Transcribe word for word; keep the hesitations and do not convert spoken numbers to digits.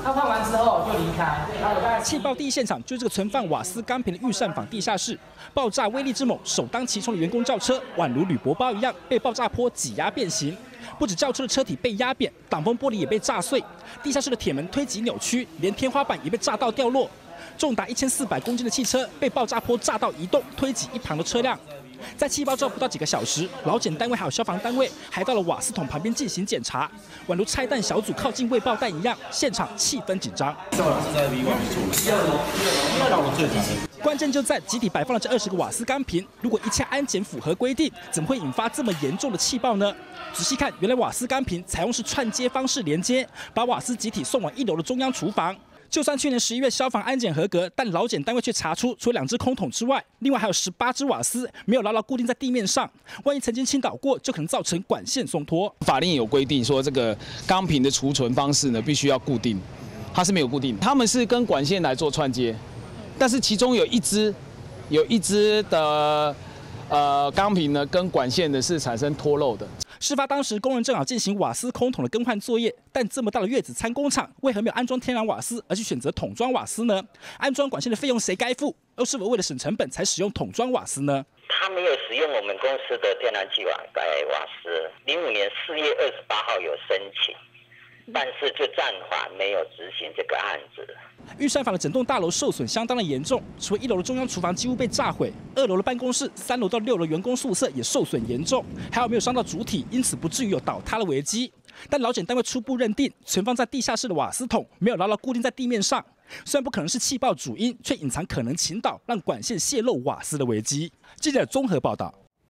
他换完之后就离开。 气爆第一现场就是这个存放瓦斯钢瓶的御膳坊地下室，爆炸威力之猛，首当其冲的员工轿车宛如铝箔包一样被爆炸波挤压变形。不止轿车的车体被压扁，挡风玻璃也被炸碎，地下室的铁门推挤扭曲，连天花板也被炸到掉落。重达一千四百公斤的汽车被爆炸波炸到移动，推挤一旁的车辆。在气爆之后不到几个小时，劳检单位还有消防单位还到了瓦斯桶旁边进行检查，宛如拆弹小组靠近未爆弹一样，现场气氛紧张。关键就在集体摆放了这二十个瓦斯钢瓶，如果一切安检符合规定，怎么会引发这么严重的气爆呢？仔细看，原来瓦斯钢瓶采用是串接方式连接，把瓦斯集体送往一楼的中央厨房。就算去年十一月消防安检合格，但劳检单位却查出，除了两只空桶之外，另外还有十八只瓦斯没有牢牢固定在地面上。万一曾经倾倒过，就可能造成管线松脱。 法令有规定说，这个钢瓶的储存方式呢，必须要固定，它是没有固定，他们是跟管线来做串接，但是其中有一只，有一只的呃钢瓶呢，跟管线的是产生脱漏的。 事发当时，工人正好进行瓦斯空桶的更换作业，但这么大的月子餐工厂，为何没有安装天然瓦斯，而是选择桶装瓦斯呢？安装管线的费用谁该付？又是否为了省成本才使用桶装瓦斯呢？ 他没有使用我们公司的天然气瓦瓦斯，零五年四月二十八号有申请，但是就暂缓没有执行这个案子。 御膳坊的整栋大楼受损相当的严重，除了一楼的中央厨房几乎被炸毁，二楼的办公室、三楼到六楼员工宿舍也受损严重，还有没有伤到主体，因此不至于有倒塌的危机。但劳检单位初步认定，存放在地下室的瓦斯桶没有牢牢固定在地面上，虽然不可能是气爆主因，却隐藏可能倾倒让管线泄漏瓦斯的危机。记者综合报道。